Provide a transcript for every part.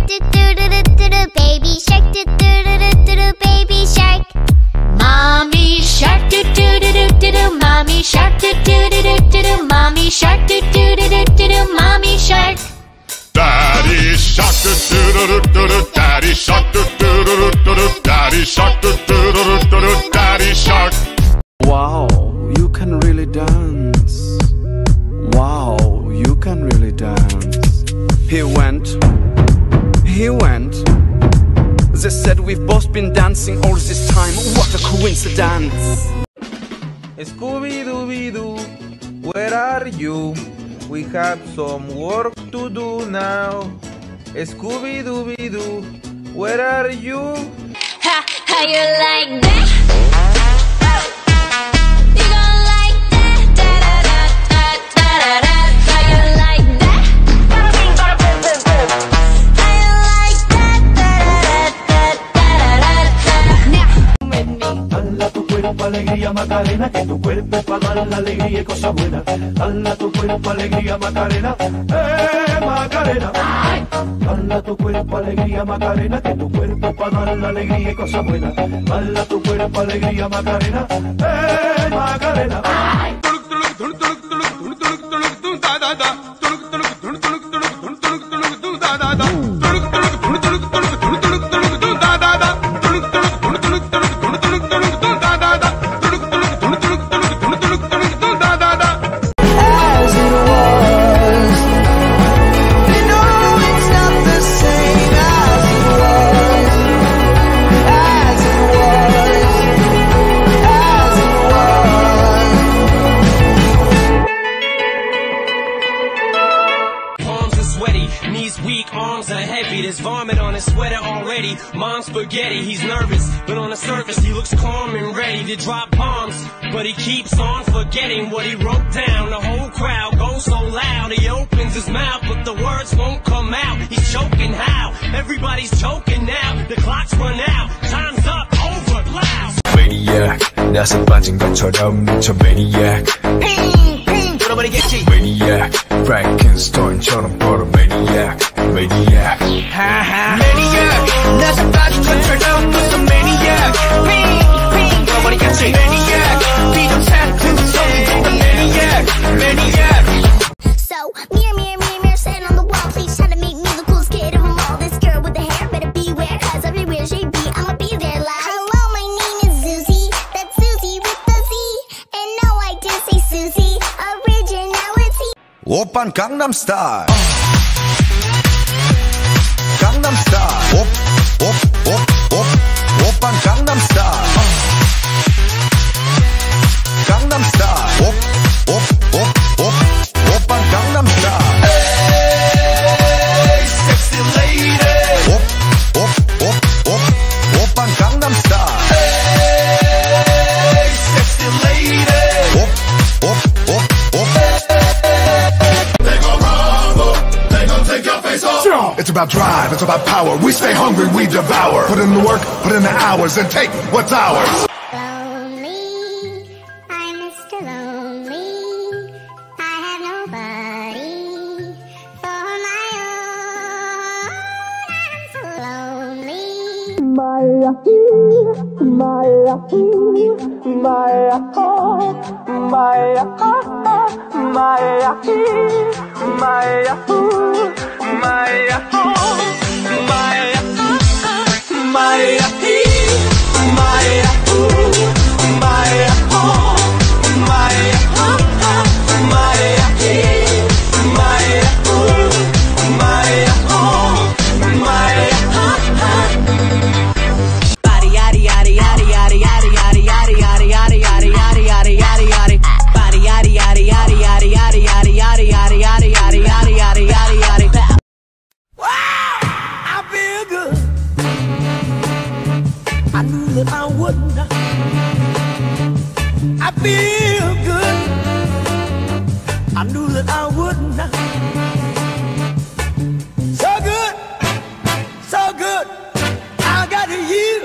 do do do do do do, baby shark do do do do do do, baby shark. Mommy shark do do do do do do, mommy shark do do do do do do, mommy shark do do do do do do, mommy shark. Daddy shark do do do do do, daddy shark do do do do do, daddy shark do do do do do, daddy shark. Wow, you can really dance. Wow, you can really dance. He went. They said we've both been dancing all this time. What a coincidence. Scooby-Dooby-Doo, where are you? We have some work to do now. Scooby-Dooby-Doo, where are you? Ha, how you like that? You gon' like that? Da da da da da da da. How you like that? How you like that? Da da da da da da. Now with me. Dala tu cuerpo alegría Macarena, que tu cuerpo es para dar la alegría y cosas buenas. Dala tu cuerpo alegría Macarena, Macarena. Dala tu cuerpo alegría Macarena, que tu cuerpo es para dar la alegría y cosas buenas. Dala tu cuerpo alegría Macarena, Macarena. Knees weak, arms are heavy. There's vomit on his sweater already. Mom's spaghetti, he's nervous, but on the surface he looks calm and ready to drop bombs. But he keeps on forgetting what he wrote down. The whole crowd goes so loud. He opens his mouth, but the words won't come out. He's choking how? Everybody's choking now. The clock's run out. Time's up. Over. Loud. Maniac, 나서 빠진 것처럼 미쳐 maniac. Maniac, Frankenstein처럼 벌어 maniac, maniac. Maniac, 나서 빠진 것처럼 무슨 maniac. Maniac, 비정사튼 소리도 maniac, maniac. So, mirror, mirror, mirror, mirror, stand on the wall, please try to make me the coolest kid of them all. This girl with the hair, better beware, cause everywhere she be, I'ma be there like. Hello, my name is Susie, that's Susie with the Z. And no, I didn't say Susie, originality. 오빤 강남스타일. 강남스타일. 오빤 강남스타일. 강남스타일. 오빤 강남스타일. Hey, sexy lady. 오빤 강남스타일. Hey, sexy lady. It's about drive, it's about power. We stay hungry, we devour. Put in the work, put in the hours, and take what's ours. Lonely, I'm Mr. Lonely. I have nobody for my own. I'm so lonely. I feel good. I knew that I would not. So good, so good. I got you.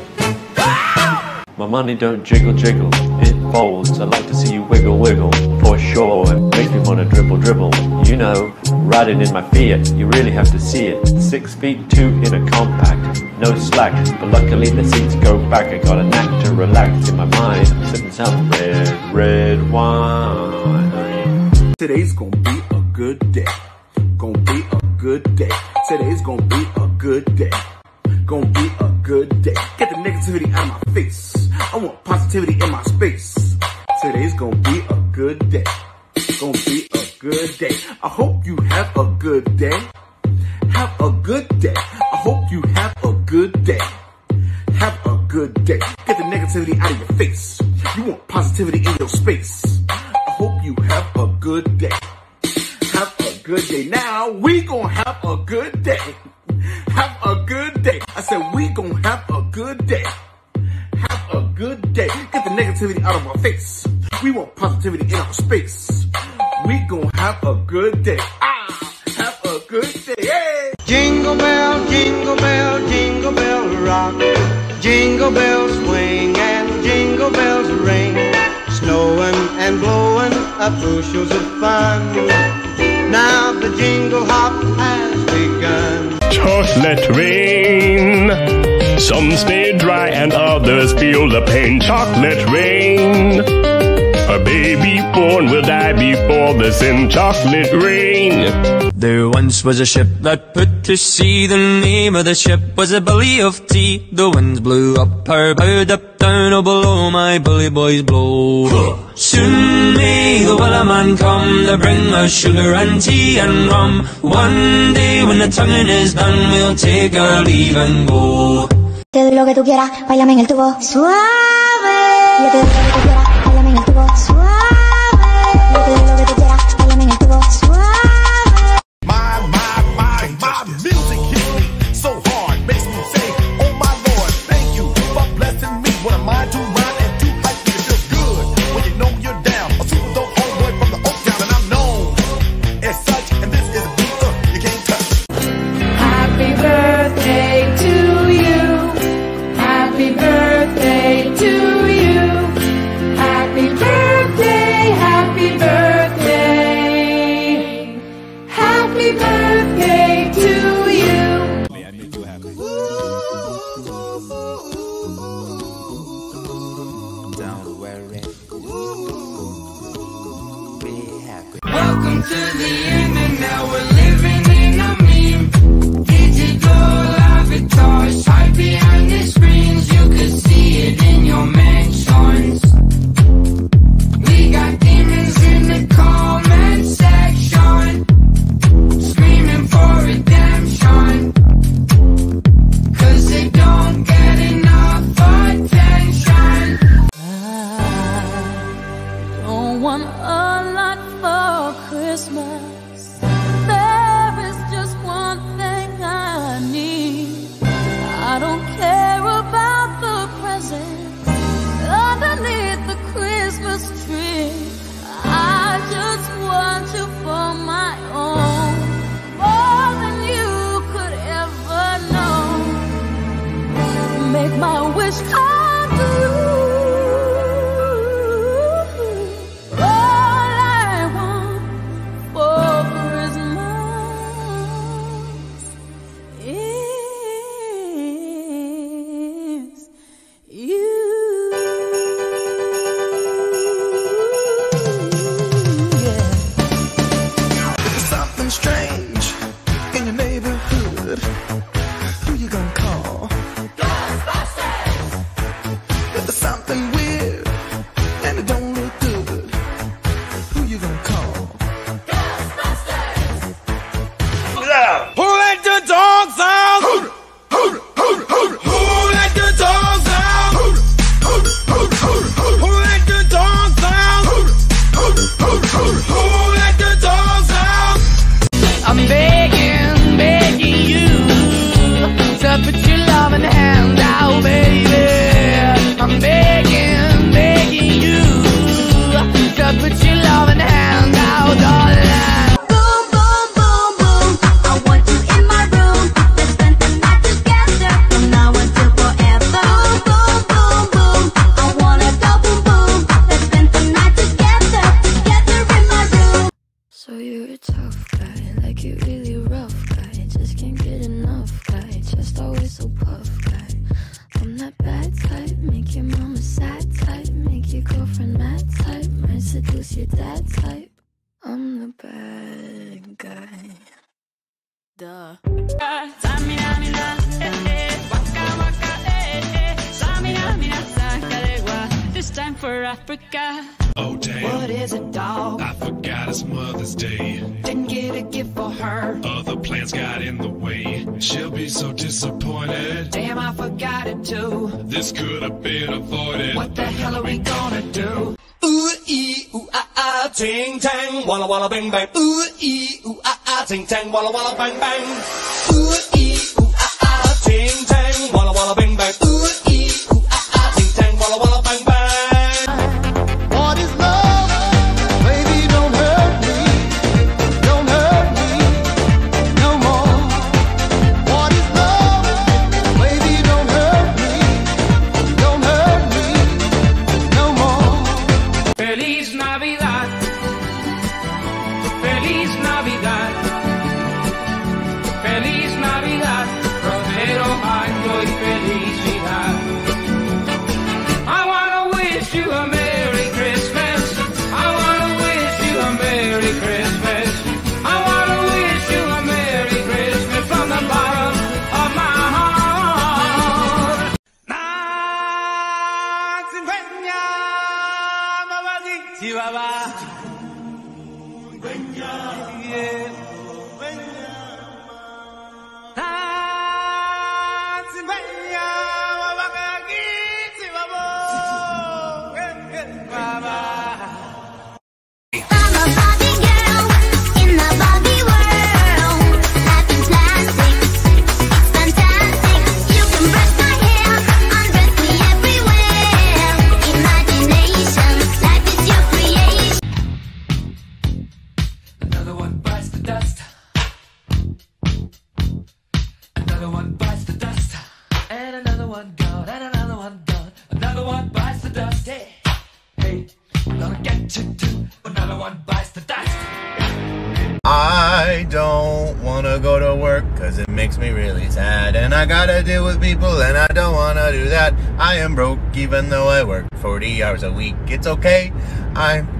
My money don't jiggle jiggle, it folds. I like to see you wiggle wiggle. For sure and make me wanna dribble. You know, riding in my Fiat, you really have to see it. 6'2" in a compact, no slack, but luckily the seats go back. I got a knack to relax in my mind. I'm sipping some red wine. Today's gonna be a good day. Gonna be a good day. Today's gonna be a good day. Gonna be a good day. Get the negativity out of my face. I want positivity in my space. Today's gonna be a good day. Gonna be a good day. I hope you have a good day. Have a good day. I hope you have a good day. Have a good day. Get the negativity out of your face. You want positivity in your space. I hope you have a good day. Have a good day. Now we gonna have a good day. Have a good day. I said we gonna have a good day. Have a good day. Get the negativity out of our face. We want positivity in our space. We gonna have a good day. Have a good day. Hey! Jingle bell, jingle bell, jingle bell rock. Jingle bells swing and jingle bells ring. Snowing and blowing up bushels of fun. Now the jingle hop has begun. Chocolate rain. Some stay dry and others feel the pain. Chocolate rain. A baby born will die before the sin. Chocolate rain. There once was a ship that put to sea. The name of the ship was a Billy of Tea. The winds blew up her bow, up down, oh below my bully boys blow. Soon may the Wellerman come to bring us sugar and tea and rum. One day when the tonguing is done, we'll take our leave and go. Te doy lo que tú quieras, báilame en el tubo suave. Yo te doy lo que tú quieras, báilame en el tubo suave. Yo te doy lo que tú quieras, báilame en el tubo suave. My music hits me so hard, makes me say, oh my Lord, thank you for blessing me. What a mind to rhyme and to hype me, it feels good when you know you're down. A super dope homeboy from the Oak Town, and I'm known as such. And this is a beat you can't touch. Happy birthday to you. Happy birthday to you. Happy birthday, happy birthday. Happy birthday to you. May I make you happy? Don't worry. Be happy. Welcome to the end, and now we're living in a meme. Digital avatars hide behind the screens. You could see it in your mansions. We got demons in the comment section, screaming for redemption, 'cause they don't get enough attention. I don't want a lot for Christmas. There is just one thing I need. I don't care about the presents underneath the Christmas tree. I just want you for my own, more than you could ever know. Make my wish come true. All I want for tough guy, like you really rough guy. Just can't get enough guy, just always so puff guy. I'm that bad type, make your mama sad type, make your girlfriend mad type, might seduce your dad type. I'm the bad guy. Duh. This time for Africa. Oh damn, what is a dog? I forgot it's Mother's Day. Didn't get a gift for her. Other plans got in the way. She'll be so disappointed. Damn, I forgot it too. This could have been avoided. What the hell are we gonna do? Ooh ee ooh ah ah, ting tang, walla walla bang bang. Ooh ee ooh ah ah, ting tang, walla walla bang bang. Ooh ee ooh ah ah, ting tang, walla walla bang bang. Ooh ee ooh ah ah, ting tang, walla walla bang bang. What is love? Baby, don't hurt me. Don't hurt me no more. What is love? Baby, don't hurt me. Don't hurt me no more. Feliz Navidad. Feliz Navidad. Feliz Navidad. Prospero año y felicidad. I wanna wish you a Merry Christmas. I wanna wish you a Merry Christmas. I wanna wish you a Merry Christmas from the bottom of my heart. I'm a Barbie girl in the Barbie world. Life is plastic, it's fantastic. You can brush my hair, undress me everywhere. Imagination, life is your creation. Another one bites the dust. Another one bites the dust. And another one gone. And another one gone. Another one bites the dust. Hey, hey, I'm gonna get you too. Another one bites the dust. I don't wanna go to work cause it makes me really sad, and I gotta deal with people and I don't wanna do that. I am broke even though I work 40 hours a week. It's okay, I'm